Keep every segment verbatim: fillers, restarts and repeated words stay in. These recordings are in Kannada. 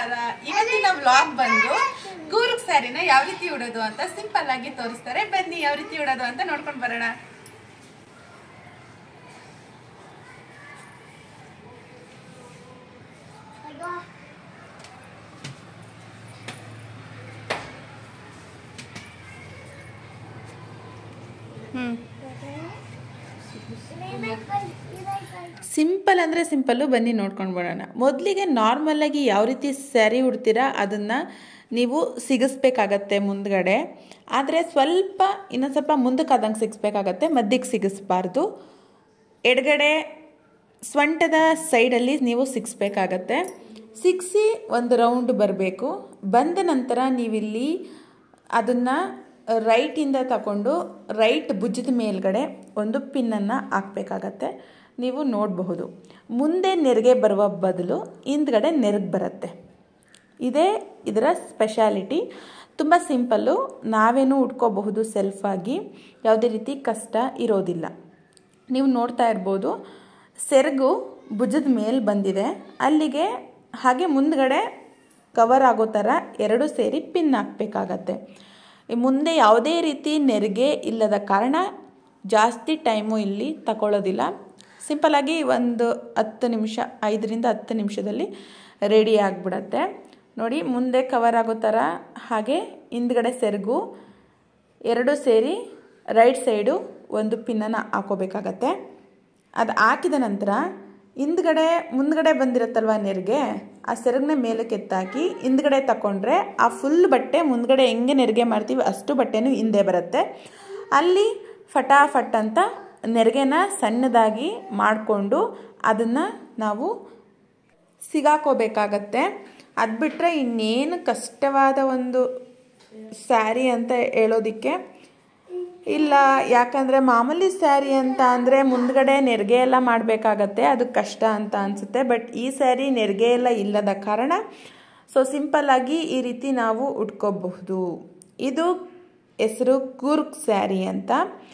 ನಮಸ್ಕಾರ. ಇವತ್ತಿನ ವ್ಲಾಗ್ ಬಂದು ಕೂರ್ಗ್ ಸ್ಯಾರಿನ ಯಾವ ರೀತಿ ಉಡೋದು ಅಂತ ಸಿಂಪಲ್ ಆಗಿ ತೋರಿಸ್ತಾರೆ. ಬನ್ನಿ ಯಾವ ರೀತಿ ಉಡೋದು ಅಂತ ನೋಡ್ಕೊಂಡು ಬರೋಣ. ಹ್ಮ್ ಸಿಂಪಲ್ ಅಂದರೆ ಸಿಂಪಲ್ಲು, ಬನ್ನಿ ನೋಡ್ಕೊಂಡು ಬರೋಣ. ಮೊದಲಿಗೆ ನಾರ್ಮಲಾಗಿ ಯಾವ ರೀತಿ ಸ್ಯಾರಿ ಉಡ್ತೀರಾ ಅದನ್ನು ನೀವು ಸಿಗಿಸ್ಬೇಕಾಗತ್ತೆ ಮುಂದ್ಗಡೆ. ಆದರೆ ಸ್ವಲ್ಪ ಇನ್ನೊಂದು ಸ್ವಲ್ಪ ಮುಂದಕ್ಕೆ ಆದಂಗೆ ಸಿಗಿಸ್ಬೇಕಾಗತ್ತೆ, ಮಧ್ಯಕ್ಕೆ ಸಿಗಿಸ್ಬಾರ್ದು. ಎಡಗಡೆ ಸ್ವಂಟದ ಸೈಡಲ್ಲಿ ನೀವು ಸಿಗಿಸ್ಬೇಕಾಗತ್ತೆ. ಸಿಗಿಸಿ ಒಂದು ರೌಂಡ್ ಬರಬೇಕು. ಬಂದ ನಂತರ ನೀವಿಲ್ಲಿ ಅದನ್ನು ರೈಟಿಂದ ತಗೊಂಡು ರೈಟ್ ಭುಜದ ಮೇಲ್ಗಡೆ ಒಂದು ಪಿನ್ನನ್ನು ಹಾಕಬೇಕಾಗತ್ತೆ. ನೀವು ನೋಡಬಹುದು, ಮುಂದೆ ನೆರಿಗೆ ಬರುವ ಬದಲು ಹಿಂದ್ಗಡೆ ನೆರಿಗೆ ಬರುತ್ತೆ. ಇದೇ ಇದರ ಸ್ಪೆಷಾಲಿಟಿ. ತುಂಬ ಸಿಂಪಲ್ಲು, ನಾವೇನೂ ಉಟ್ಕೋಬಹುದು ಸೆಲ್ಫಾಗಿ, ಯಾವುದೇ ರೀತಿ ಕಷ್ಟ ಇರೋದಿಲ್ಲ. ನೀವು ನೋಡ್ತಾ ಇರ್ಬೋದು, ಸೆರಗು ಭುಜದ ಮೇಲೆ ಬಂದಿದೆ, ಅಲ್ಲಿಗೆ ಹಾಗೆ ಮುಂದ್ಗಡೆ ಕವರ್ ಆಗೋ ಥರ ಎರಡು ಸೇರಿ ಪಿನ್ ಹಾಕಬೇಕಾಗತ್ತೆ. ಮುಂದೆ ಯಾವುದೇ ರೀತಿ ನೆರಿಗೆ ಇಲ್ಲದ ಕಾರಣ ಜಾಸ್ತಿ ಟೈಮು ಇಲ್ಲಿ ತಗೊಳ್ಳೋದಿಲ್ಲ. ಸಿಂಪಲಾಗಿ ಒಂದು ಹತ್ತು ನಿಮಿಷ ಐದರಿಂದ ಹತ್ತು ನಿಮಿಷದಲ್ಲಿ ರೆಡಿ ಆಗಿಬಿಡತ್ತೆ. ನೋಡಿ, ಮುಂದೆ ಕವರ್ ಆಗೋ ಥರ ಹಾಗೆ ಹಿಂದ್ಗಡೆ ಸೆರಗು ಎರಡು ಸೇರಿ ರೈಟ್ ಸೈಡು ಒಂದು ಪಿನ್ನನ್ನು ಹಾಕೋಬೇಕಾಗತ್ತೆ. ಅದು ಹಾಕಿದ ನಂತರ ಹಿಂದ್ಗಡೆ ಮುಂದ್ಗಡೆ ಬಂದಿರುತ್ತಲ್ವ ನೆರಿಗೆ, ಆ ಸೆರಗನ್ನ ಮೇಲಕ್ಕೆ ಎತ್ತಾಕಿ ಹಿಂದ್ಗಡೆ ತಗೊಂಡ್ರೆ ಆ ಫುಲ್ ಬಟ್ಟೆ ಮುಂದ್ಗಡೆ ಹೆಂಗೆ ನೆರಿಗೆ ಮಾಡ್ತೀವಿ ಅಷ್ಟು ಬಟ್ಟೆನೂ ಹಿಂದೆ ಬರುತ್ತೆ. ಅಲ್ಲಿ ಫಟಾಫಟ್ ಅಂತ ನೆರಿಗೆನ ಸಣ್ಣದಾಗಿ ಮಾಡಿಕೊಂಡು ಅದನ್ನು ನಾವು ಸಿಗಾಕೋಬೇಕಾಗತ್ತೆ. ಅದು ಬಿಟ್ಟರೆ ಇನ್ನೇನು ಕಷ್ಟವಾದ ಒಂದು ಸ್ಯಾರಿ ಅಂತ ಹೇಳೋದಕ್ಕೆ ಇಲ್ಲ. ಯಾಕಂದರೆ ಮಾಮೂಲಿ ಸ್ಯಾರಿ ಅಂತ ಅಂದರೆ ಮುಂದ್ಗಡೆ ನೆರಿಗೆ ಎಲ್ಲ ಮಾಡಬೇಕಾಗತ್ತೆ, ಅದು ಕಷ್ಟ ಅಂತ ಅನಿಸುತ್ತೆ. ಬಟ್ ಈ ಸ್ಯಾರಿ ನೆರಿಗೆ ಎಲ್ಲ ಇಲ್ಲದ ಕಾರಣ ಸೊ ಸಿಂಪಲ್ಲಾಗಿ ಈ ರೀತಿ ನಾವು ಉಟ್ಕೋಬಹುದು. ಇದು ಹೆಸರು ಕೂರ್ಗ್ ಸ್ಯಾರಿ ಅಂತ.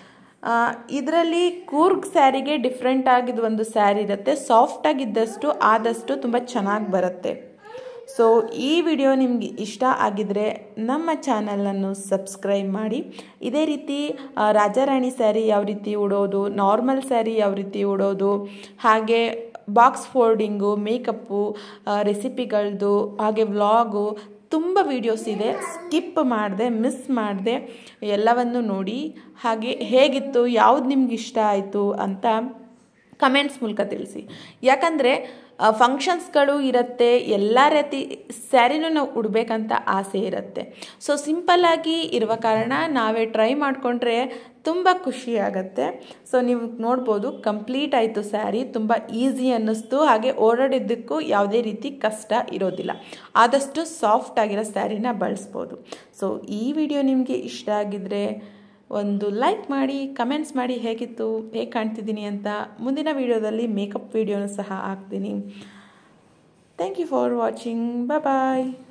ಇದರಲ್ಲಿ ಕೂರ್ಗ್ ಸ್ಯಾರಿಗೆ ಡಿಫ್ರೆಂಟ್ ಆಗಿದ್ದು ಒಂದು ಸ್ಯಾರಿ ಇರುತ್ತೆ. ಸಾಫ್ಟಾಗಿದ್ದಷ್ಟು ಆದಷ್ಟು ತುಂಬ ಚೆನ್ನಾಗಿ ಬರುತ್ತೆ. ಸೊ ಈ ವಿಡಿಯೋ ನಿಮಗೆ ಇಷ್ಟ ಆಗಿದರೆ ನಮ್ಮ ಚಾನಲನ್ನು ಸಬ್ಸ್ಕ್ರೈಬ್ ಮಾಡಿ. ಇದೇ ರೀತಿ ರಾಜಾರಾಣಿ ಸ್ಯಾರಿ ಯಾವ ರೀತಿ ಉಡೋದು, ನಾರ್ಮಲ್ ಸ್ಯಾರಿ ಯಾವ ರೀತಿ ಉಡೋದು, ಹಾಗೆ ಬಾಕ್ಸ್ ಫೋಲ್ಡಿಂಗು, ಮೇಕಪ್ಪು, ರೆಸಿಪಿಗಳದ್ದು, ಹಾಗೆ ವ್ಲಾಗು ತುಂಬ ವೀಡಿಯೋಸ್ ಇದೆ. ಸ್ಕಿಪ್ ಮಾಡಿದೆ, ಮಿಸ್ ಮಾಡಿದೆ ಎಲ್ಲವನ್ನು ನೋಡಿ. ಹಾಗೆ ಹೇಗಿತ್ತು, ಯಾವುದು ನಿಮ್ಗೆ ಇಷ್ಟ ಆಯಿತು ಅಂತ ಕಮೆಂಟ್ಸ್ ಮೂಲಕ ತಿಳಿಸಿ. ಯಾಕಂದರೆ ಫಂಕ್ಷನ್ಸ್ಗಳು ಇರುತ್ತೆ, ಎಲ್ಲ ರೀತಿ ಸ್ಯಾರಿನೂ ನಾವು ಉಡಬೇಕಂತ ಆಸೆ ಇರುತ್ತೆ. ಸೊ ಸಿಂಪಲ್ಲಾಗಿ ಇರುವ ಕಾರಣ ನಾವೇ ಟ್ರೈ ಮಾಡಿಕೊಂಡ್ರೆ ತುಂಬ ಖುಷಿ ಆಗುತ್ತೆ. ಸೊ ನೀವು ನೋಡ್ಬೋದು, ಕಂಪ್ಲೀಟ್ ಆಯಿತು ಸ್ಯಾರಿ. ತುಂಬ ಈಸಿ ಅನ್ನಿಸ್ತು, ಹಾಗೆ ಓಡಾಡಿದ್ದಕ್ಕೂ ಯಾವುದೇ ರೀತಿ ಕಷ್ಟ ಇರೋದಿಲ್ಲ. ಆದಷ್ಟು ಸಾಫ್ಟ್ ಆಗಿರೋ ಸ್ಯಾರಿನ ಬಳಸ್ಬೋದು. ಸೊ ಈ ವಿಡಿಯೋ ನಿಮಗೆ ಇಷ್ಟ ಆಗಿದ್ದರೆ ಒಂದು ಲೈಕ್ ಮಾಡಿ, ಕಮೆಂಟ್ಸ್ ಮಾಡಿ ಹೇಗಿತ್ತು, ಹೇಗೆ ಕಾಣ್ತಿದ್ದೀನಿ ಅಂತ. ಮುಂದಿನ ವಿಡಿಯೋದಲ್ಲಿ ಮೇಕಪ್ ವಿಡಿಯೋನೂ ಸಹ ಹಾಕ್ತೀನಿ. Thank you for watching. Bye bye.